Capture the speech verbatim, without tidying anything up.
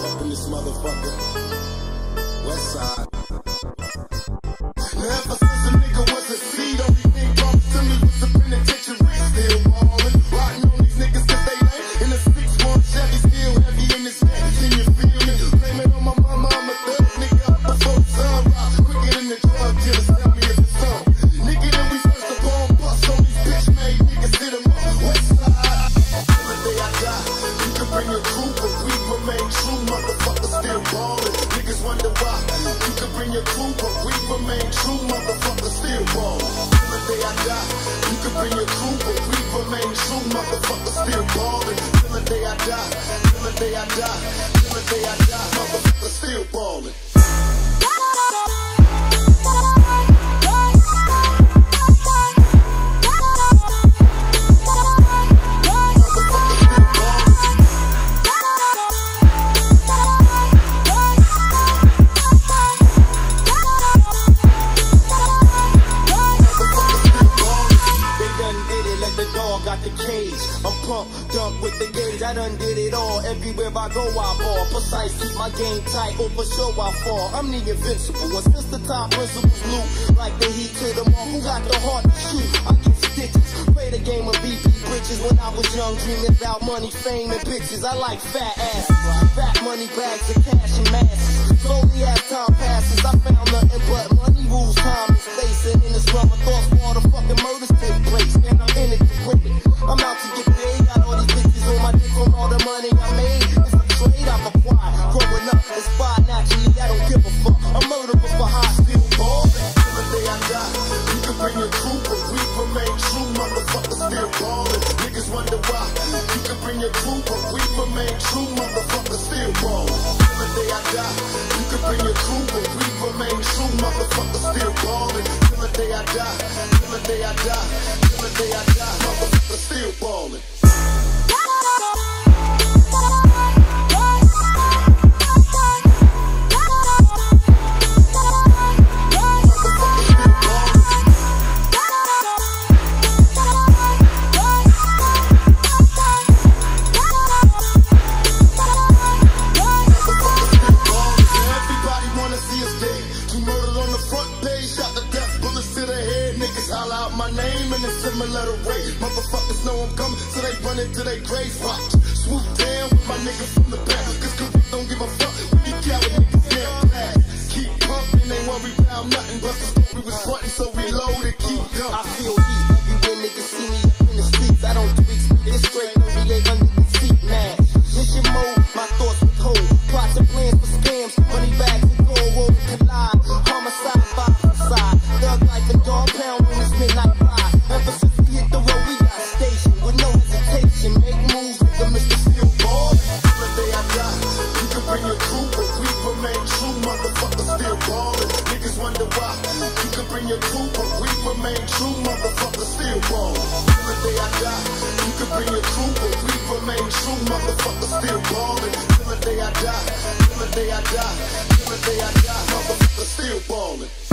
up in this motherfucker. West side. Now ever since a nigga was a seed, only thing promised to me was the penitentiary. Still ballin', riding on these niggas cause they lame. In a six one Chevy, still heavy in this neck. Can you feel me? Blame it on my mama, I'm a thug nigga up before the sun rise. Quicker than the drug dealers, tell me if it's some. Nigga, then we first up on bust on these bitch made niggas hit them up. West side. Till the day I die, you can bring your crew, but we remain true. Motherfuckers still ballin'. Niggas wonder why. You can bring your crew, but we remain true. Motherfuckers still ballin'. Till the day I die, you can bring your crew, but we remain true. Motherfuckers still ballin'. Till the day I die, till the day I die, till the day I die, motherfuckers still ballin'. I'm pumped up with the gauge, I done did it all. Everywhere I go I ball, precise, keep my game tight, oh for sure I fall. I'm the invincible, and since the top principles loot, like the heat to the mall, who got the heart to shoot? I get stitches, play the game of B P bridges. When I was young, dreaming about money, fame, and bitches. I like fat asses, fat money bags of cash and masses. Slowly as time passes, I found nothing but money rules, time and space. And in this realm of thoughts, all the fucking murders take place, and I'm in it to win it. I'm out to get paid, got all these bitches on my dick from all the money I made. It's a trade I've acquired, growing up inspired naturally, I don't give a fuck. I'm murderous for high, still ballin'. Till the day I die, you can bring your crew, but we remain true. Motherfuckers still ballin'. Niggas wonder why. You can bring your crew, but we remain true. Motherfuckers still ballin'. Till the day I die, you can bring your crew, but we remain true. Motherfuckers still ballin'. Till the day I die, till the day I die, till the day I die, motherfuckers still ballin'. Out my name in a similar way. Motherfuckers know I'm coming, so they run into their grave. Watch, swoop down with my nigga from the back. Cause correct don't give a fuck. We be counting niggas damn black. Keep pumping, ain't worry about nothing. But the story was frontin', so we load and keep dumping. I feel heat everywhere niggas see me up in the streets. I don't tweak, it's straight thirty-eight under the seat, man. Mission mode, my thoughts with cold. Plots and plans for scams, money bags and gold, roll collide. Homicide by side, thug life and dog pound. Midnight ride. Ever since we hit the road, we got stationed with no hesitation. Make moves, nigga, Mister Still Ballin'. Till the day I die, you can bring your crew, but we remain true. Motherfuckers still ballin'. Niggas wonder why. You can bring your crew, but we remain true. Motherfuckers still ballin'. Till the day I die, you can bring your crew, but we remain true. Motherfuckers still ballin'. Till the day I die, till the day I die, till the day I die, motherfuckers still ballin'.